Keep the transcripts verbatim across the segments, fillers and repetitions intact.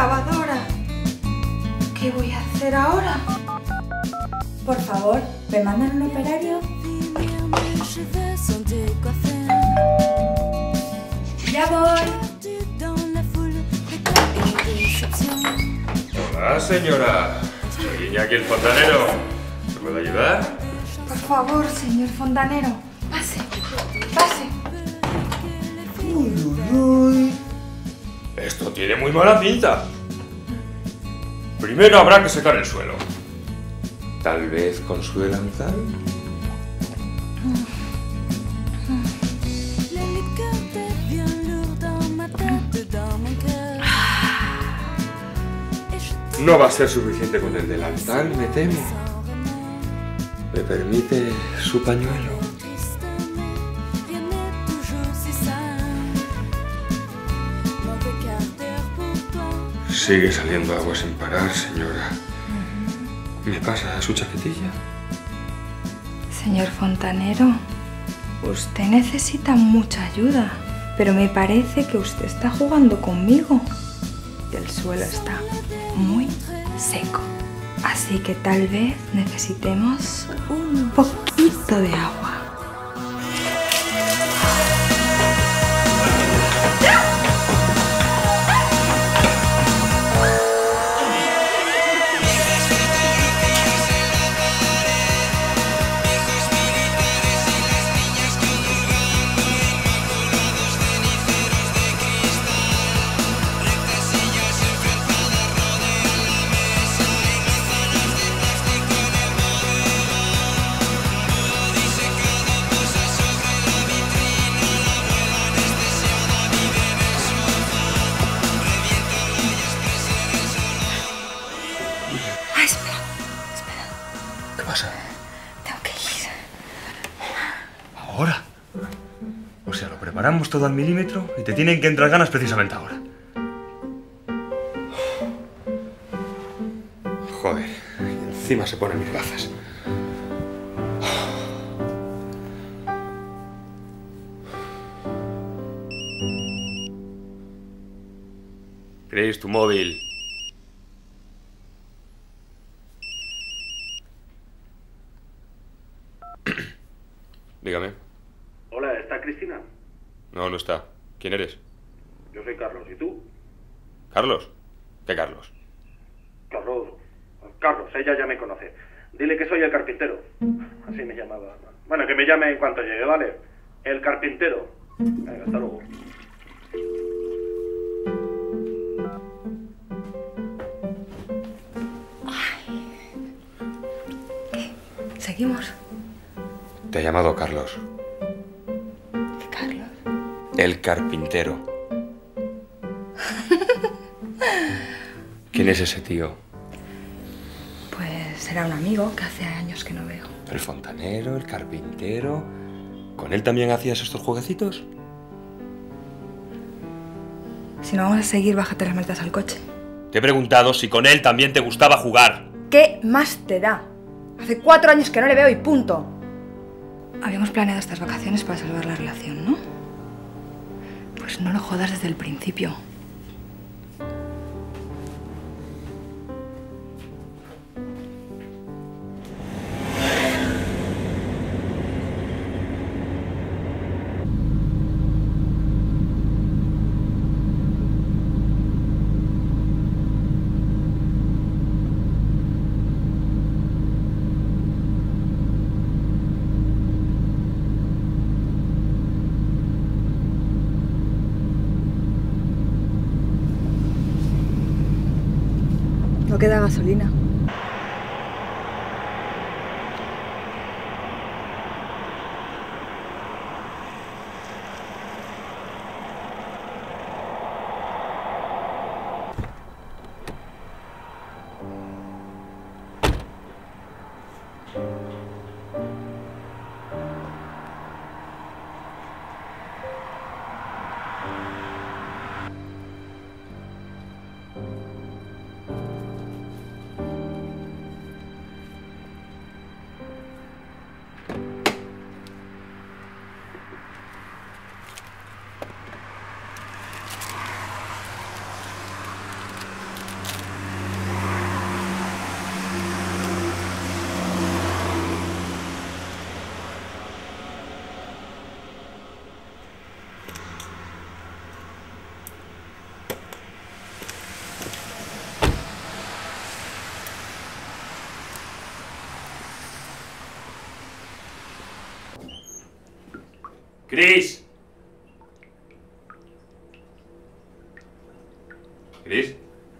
lavadora. ¿Qué voy a hacer ahora? Por favor, ¿me mandan un operario? Ya voy. Hola, señora. Soy Iñaki el fontanero. ¿Me puedo ayudar? Por favor, señor fontanero, pase, pase. Uy, uy, uy. Esto tiene muy mala pinta. Primero habrá que secar el suelo. Tal vez con suelanzal. No va a ser suficiente con el delantal, me temo. ¿Me permite su pañuelo? Sigue saliendo agua sin parar, señora. ¿Me pasa su chaquetilla? Señor fontanero, usted necesita mucha ayuda, pero me parece que usted está jugando conmigo. El suelo está muy seco, así que tal vez necesitemos un poquito de agua. ¿Qué pasa? Tengo que ir. ¿Ahora? O sea, lo preparamos todo al milímetro y te tienen que entrar ganas precisamente ahora. Joder, y encima se ponen mis gafas. Chris, tu móvil. Dígame. Hola, ¿está Cristina? No, no está. ¿Quién eres? Yo soy Carlos, ¿y tú? ¿Carlos? ¿Qué Carlos? Carlos, Carlos, ella ya me conoce. Dile que soy el carpintero. Así me llamaba. Bueno, que me llame en cuanto llegue, ¿vale? El carpintero. Venga, hasta luego. ¿Qué? ¿Seguimos? Te ha llamado Carlos. ¿Qué Carlos? El carpintero. ¿Quién es ese tío? Pues será un amigo que hace años que no veo. El fontanero, el carpintero... ¿Con él también hacías estos jueguecitos? Si no vamos a seguir, bájate las maletas al coche. Te he preguntado si con él también te gustaba jugar. ¿Qué más te da? Hace cuatro años que no le veo y punto. Habíamos planeado estas vacaciones para salvar la relación, ¿no? Pues no lo jodas desde el principio. No queda gasolina. Cris. Cris.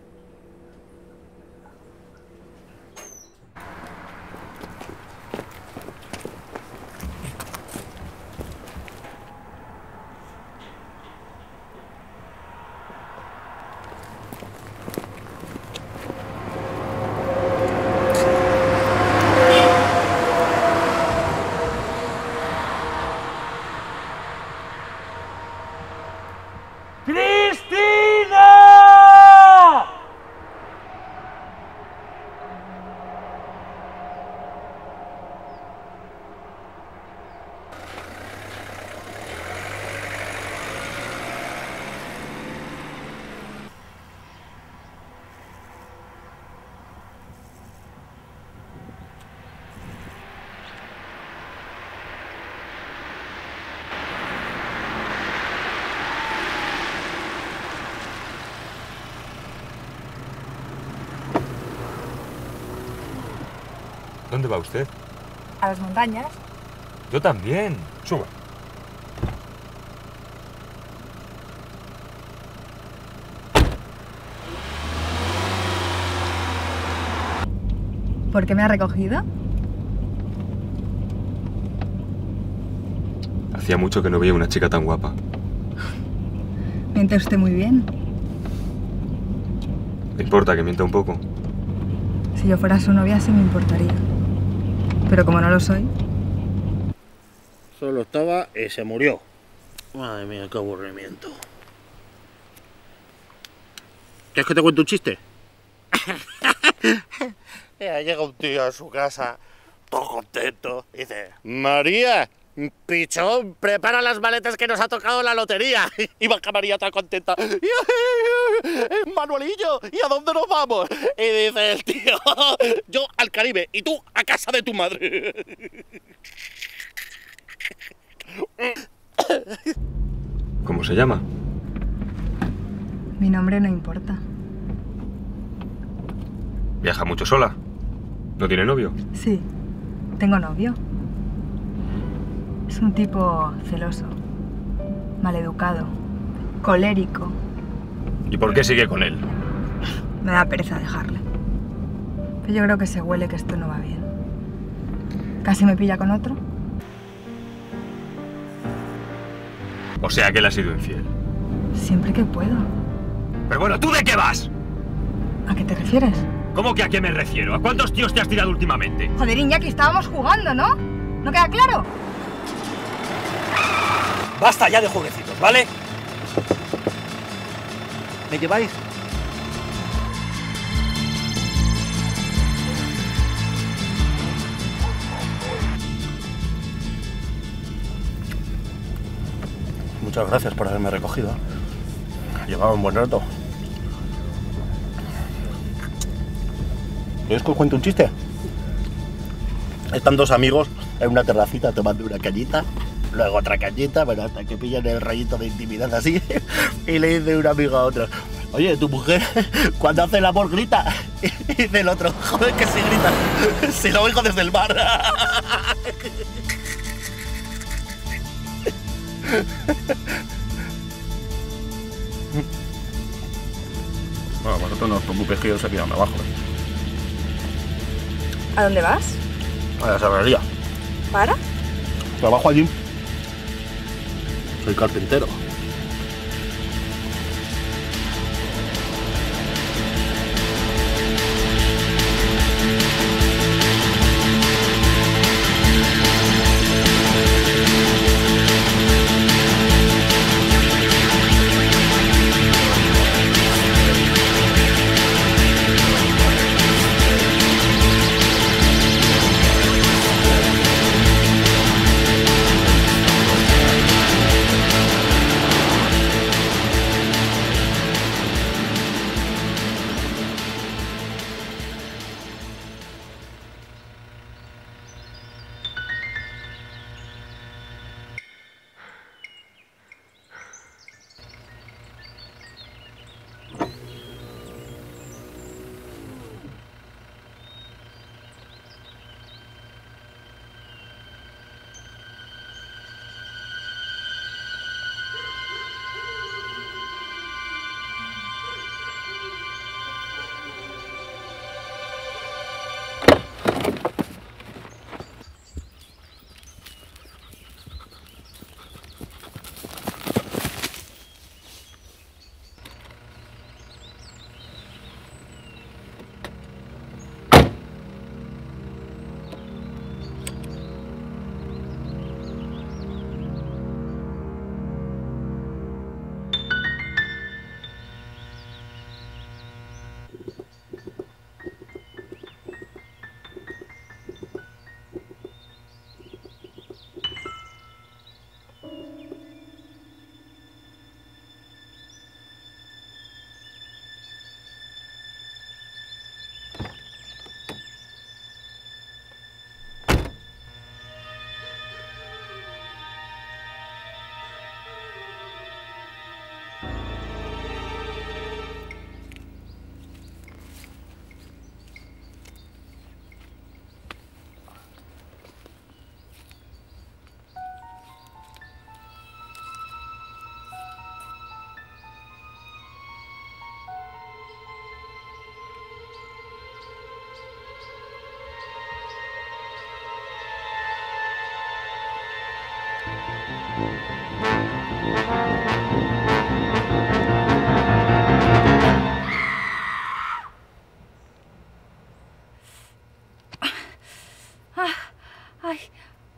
¿Dónde va usted? A las montañas. Yo también. Suba. ¿Por qué me ha recogido? Hacía mucho que no veía una chica tan guapa. Miente usted muy bien. ¿Me importa que mienta un poco? Si yo fuera su novia sí me importaría. Pero como no lo soy... Solo estaba y se murió. Madre mía, qué aburrimiento. ¿Quieres que te cuente un chiste? Llega un tío a su casa, todo contento, y dice: María, pichón, prepara las maletas que nos ha tocado la lotería. Y baja María toda contenta: Manuelillo, ¿y a dónde nos vamos? Y dice el tío: yo al Caribe y tú a casa de tu madre. ¿Cómo se llama? Mi nombre no importa. ¿Viaja mucho sola? ¿No tiene novio? Sí, tengo novio. Es un tipo celoso, maleducado, colérico. ¿Y por qué sigue con él? Me da pereza dejarle. Pero yo creo que se huele que esto no va bien. ¿Casi me pilla con otro? O sea que él ha sido infiel. Siempre que puedo. Pero bueno, ¿tú de qué vas? ¿A qué te refieres? ¿Cómo que a qué me refiero? ¿A cuántos tíos te has tirado últimamente? Joder, Iñaki, estábamos jugando, ¿no? ¿No queda claro? Basta ya de jueguecitos, ¿vale? ¿Me lleváis? Muchas gracias por haberme recogido. Llevaba un buen rato. ¿Quieres que os cuente un chiste? Están dos amigos en una terracita tomando una cañita, luego otra cañita, bueno, hasta que pillan el rayito de intimidad así, y le dice un amigo a otro: oye, tu mujer cuando hace el amor grita. Y dice el otro: joder, que sí grita, si lo oigo desde el mar. Bueno, vosotros no os preocupéis que yo sé que ya me bajo. ¿A dónde vas? A la sabrería. ¿Para? Trabajo allí. Soy carpintero. Ay. Ay.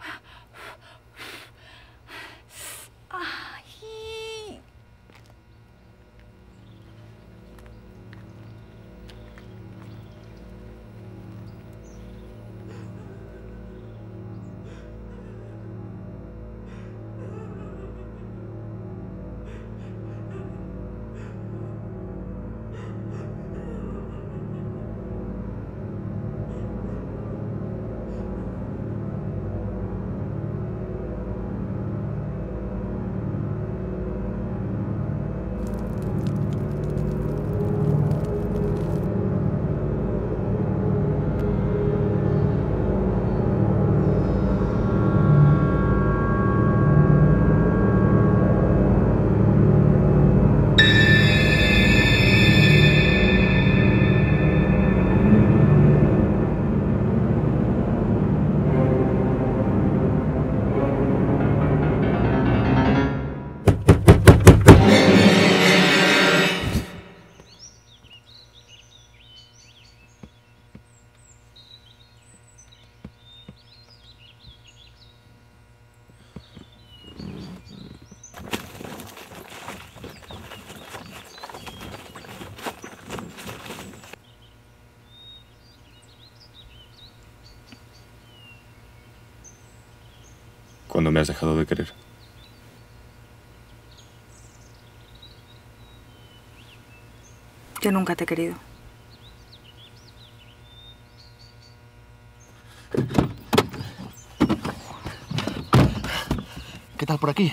¿Cuándo me has dejado de querer? Yo nunca te he querido. ¿Qué tal por aquí?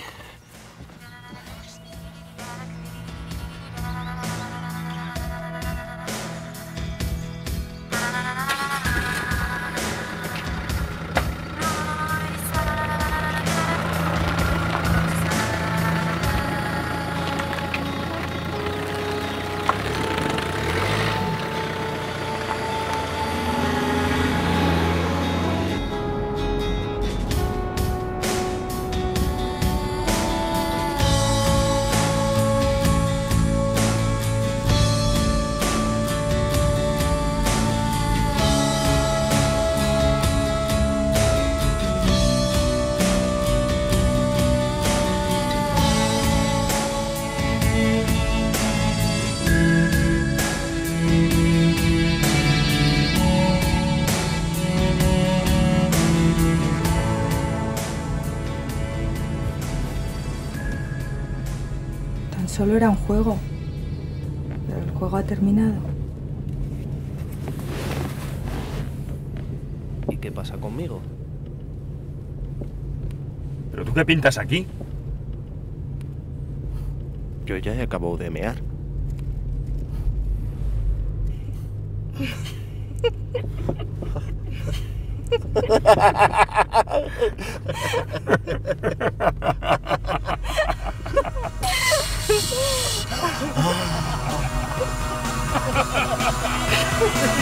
Solo era un juego, pero el juego ha terminado. ¿Y qué pasa conmigo? ¿Pero tú qué pintas aquí? Yo ya he acabado de mear. Ha ha ha ha!